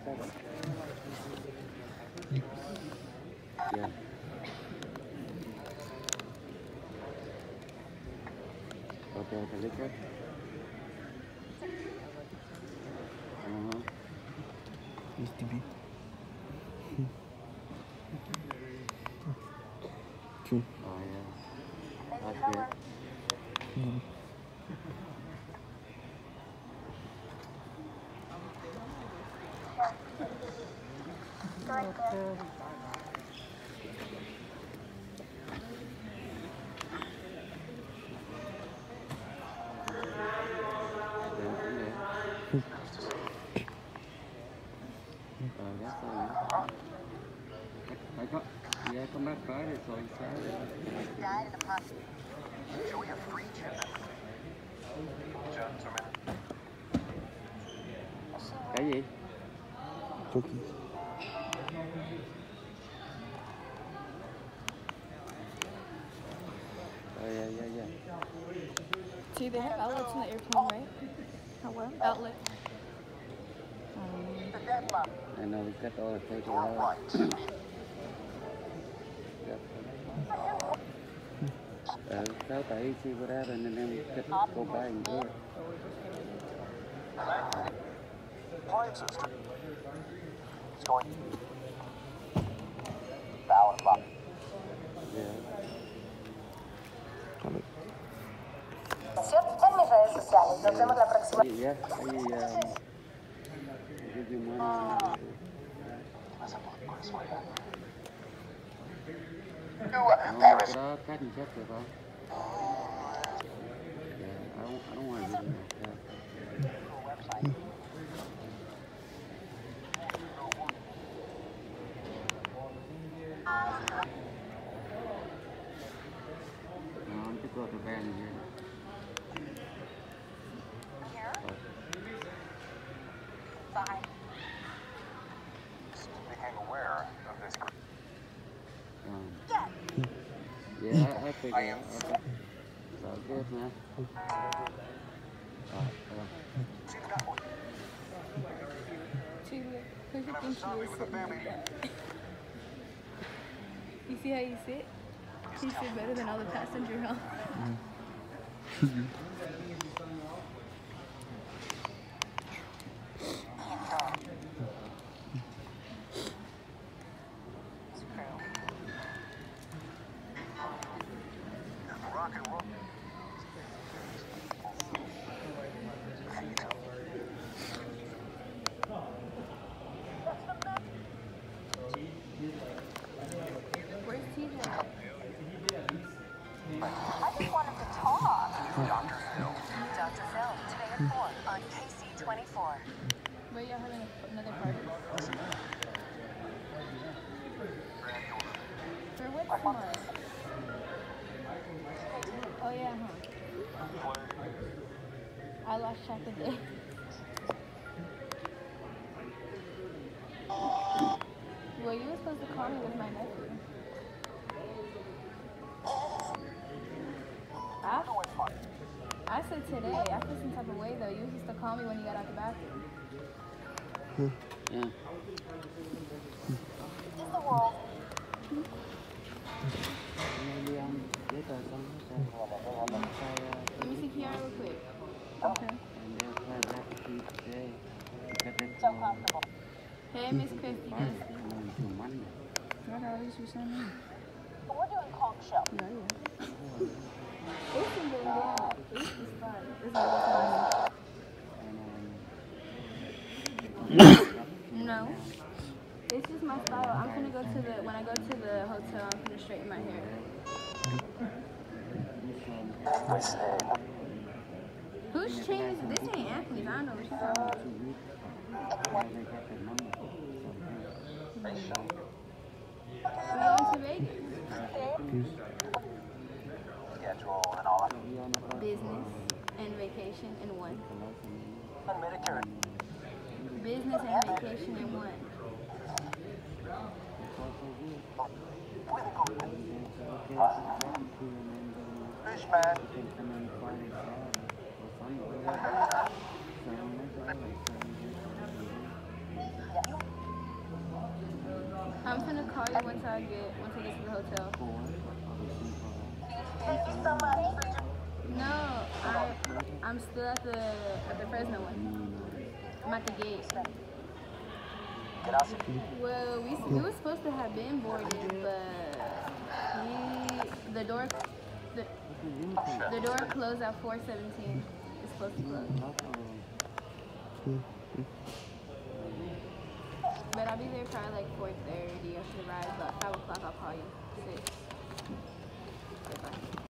Yeah. Okay, the liquor. Used to be. True. Oh yeah. That's good. That's all. I got, yeah, come back Friday, so I'm sorry. Died in a hospital. So we have 3 gentlemen. Cái gì? Cookies. Oh yeah. See, they have outlets in the airplane, right? How what? Outlet. The deadlock. I know we got all the paper out. Yep. Tell Tay see what happened and then we could go by and do it. Appliance system. It's going. Ballot box. Yeah. En mis redes sociales. Nos vemos la próxima. Yeah, give you money. Paris. Cái đó cắt check được không? Yeah, I don't want to do that. No, I'm to go to bed here. Became aware of this. Yeah, I figured out. Okay. It's all good, man. Alright, See, who you think you is sitting like that? You see how you sit? You sit better than all the passenger, huh? Rock and roll. Where's TJ? I just wanted to talk. Dr. Phil. Dr. Phil, today at 4 on KC24. Wait, y'all having another party? For which one? Oh yeah, huh? I lost track of it. Well, you were supposed to call me with my nephew. I said today. I feel some type of way though. You were supposed to call me when you got out the bathroom. yeah. Is the world Maybe I'm good or something. Let me see Kiara real quick. Okay. And they'll play that today. Because it's so comfortable? Hey, Miss Christy. to Monday. What are you saying? But we're doing conch shell. No, yeah. It's been going down. It's fun. It's really fun. No. It's just my style. I'm gonna go to the, when I go to the hotel, I'm gonna straighten my hair. Whose chain is this? Ain't Anthony's. I don't know what she's talking about. We're going to Vegas. Schedule and all that. Business and vacation in one. And Medicare. Business and vacation in one. Fishman. I'm finna call you once I get to the hotel. No, I'm still at the Fresno one. I'm at the gate. Well, we were supposed to have been boarded, but the door closed at 4:17. It's supposed to close. But I'll be there probably like 4:30 after the ride, but 5 o'clock I'll call you. 6. Goodbye.